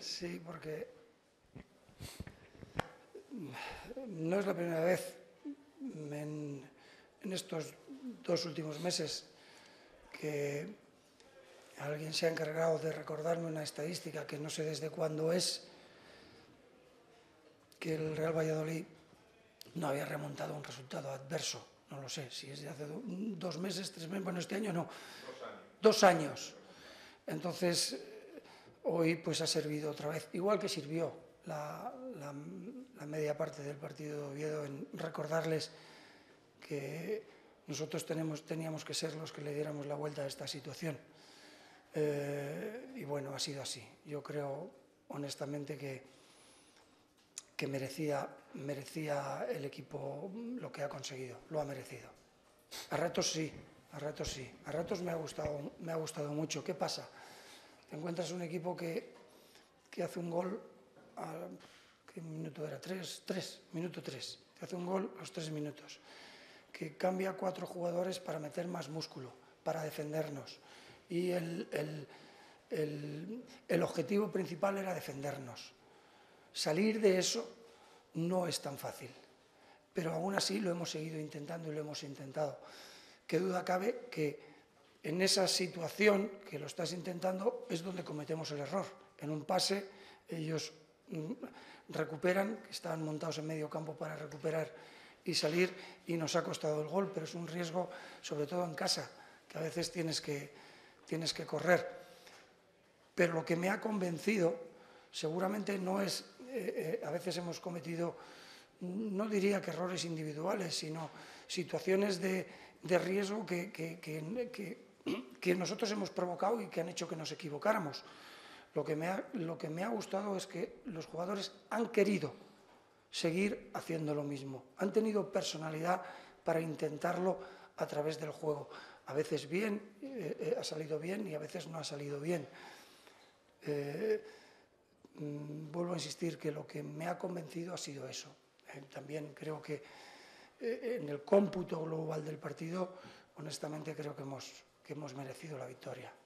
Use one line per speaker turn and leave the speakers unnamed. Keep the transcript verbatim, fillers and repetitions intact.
Sí, porque no es la primera vez en, en estos dos últimos meses que alguien se ha encargado de recordarme una estadística que no sé desde cuándo es, que el Real Valladolid no había remontado un resultado adverso. No lo sé, si es de hace dos meses, tres meses, bueno, este año no.
Dos años.
Dos años. Entonces, hoy pues ha servido otra vez, igual que sirvió la, la, la media parte del partido de Oviedo, en recordarles que nosotros tenemos, teníamos que ser los que le diéramos la vuelta a esta situación. Eh, y bueno, ha sido así. Yo creo, honestamente, que, que merecía, merecía el equipo lo que ha conseguido, lo ha merecido. A ratos sí, a ratos sí, a ratos me ha gustado, me ha gustado mucho. ¿Qué pasa? Te encuentras un equipo que, que hace un gol, a, ¿qué minuto era? Tres, tres, minuto tres. Te hace un gol a los tres minutos. Que cambia a cuatro jugadores para meter más músculo, para defendernos. Y el, el, el, el objetivo principal era defendernos. Salir de eso no es tan fácil, pero aún así lo hemos seguido intentando y lo hemos intentado. Qué duda cabe que en esa situación que lo estás intentando es donde cometemos el error. En un pase ellos recuperan, que estaban montados en medio campo para recuperar y salir, y nos ha costado el gol, pero es un riesgo, sobre todo en casa, que a veces tienes que, tienes que correr. Pero lo que me ha convencido seguramente no es, eh, eh, a veces hemos cometido, no diría que errores individuales, sino situaciones de, de riesgo que, que, que, que, que nosotros hemos provocado y que han hecho que nos equivocáramos. Lo que, me ha, lo que me ha gustado es que los jugadores han querido seguir haciendo lo mismo. Han tenido personalidad para intentarlo a través del juego. A veces bien, eh, eh, ha salido bien, y a veces no ha salido bien. Eh, mmm, vuelvo a insistir que lo que me ha convencido ha sido eso. Eh, también creo que eh, en el cómputo global del partido, honestamente creo que hemos, que hemos merecido la victoria.